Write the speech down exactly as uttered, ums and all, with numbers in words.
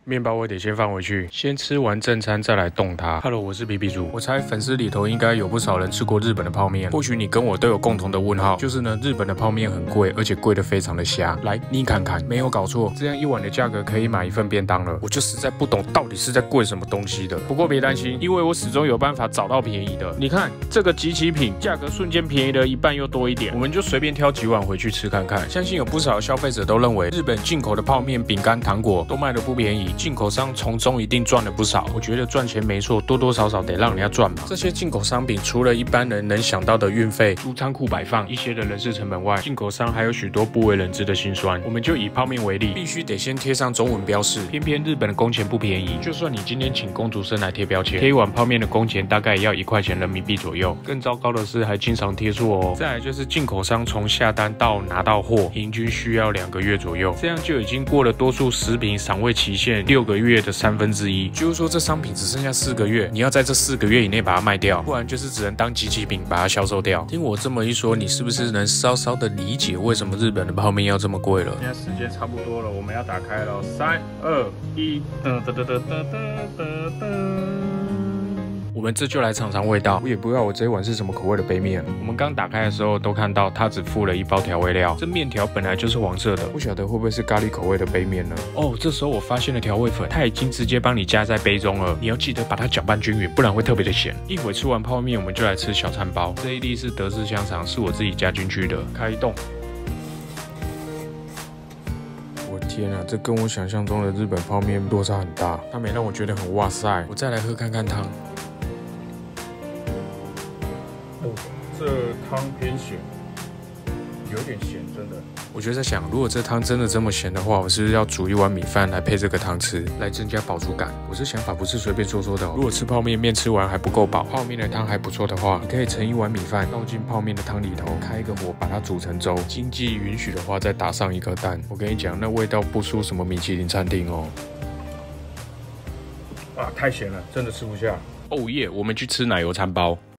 面包我得先放回去，先吃完正餐再来动它。Hello， 我是皮皮猪。我猜粉丝里头应该有不少人吃过日本的泡面，或许你跟我都有共同的问号，就是呢，日本的泡面很贵，而且贵得非常的瞎。来，你看看，没有搞错，这样一碗的价格可以买一份便当了。我就实在不懂到底是在贵什么东西的。不过别担心，因为我始终有办法找到便宜的。你看这个即期品，价格瞬间便宜了一半又多一点，我们就随便挑几碗回去吃看看。相信有不少消费者都认为日本进口的泡面、饼干、糖果都卖得不便宜，进口商从中一定赚了不少。我觉得赚钱没错，多多少少得让人家赚嘛。这些进口商品除了一般人能想到的运费、租仓库摆放、一些的人事成本外，进口商还有许多不为人知的辛酸。我们就以泡面为例，必须得先贴上中文标示，偏偏日本的工钱不便宜，就算你今天请工读生来贴标签，贴一碗泡面的工钱大概也要一块钱人民币左右。更糟糕的是，还经常贴错哦。再来就是进口商从下单到拿到货，平均需要两个月左右，这样就已经过了多数食品赏味期限六个月的三分之一。就是说，这商品只剩下四个月，你要在这四个月以内把它卖掉，不然就是只能当即期品把它销售掉。听我这么一说，你是不是能稍稍的理解为什么日本的泡面要这么贵了？现在时间差不多了，我们要打开了，三二一，噔噔噔噔噔噔噔。我们这就来尝尝味道。我也不知道我这一碗是什么口味的杯面。我们刚打开的时候都看到它只附了一包调味料，这面条本来就是黄色的，不晓得会不会是咖喱口味的杯面呢？哦，这时候我发现了调味粉，它已经直接帮你加在杯中了。你要记得把它搅拌均匀，不然会特别的咸。一会吃完泡面，我们就来吃小餐包。这一粒是德式香肠，是我自己加进去的。开动。我天啊，这跟我想象中的日本泡面落差很大，它没让我觉得很哇塞。我再来喝看看汤。这汤偏咸，有点咸，真的。我就在想，如果这汤真的这么咸的话，我是不是要煮一碗米饭来配这个汤吃，来增加饱足感？我这想法不是随便说说的哦。如果吃泡面，面吃完还不够饱，泡面的汤还不错的话，你可以盛一碗米饭倒进泡面的汤里头，开一个火把它煮成粥。经济允许的话，再打上一颗蛋。我跟你讲，那味道不输什么米其林餐厅哦。啊，太咸了，真的吃不下。哦耶，我们去吃奶油餐包。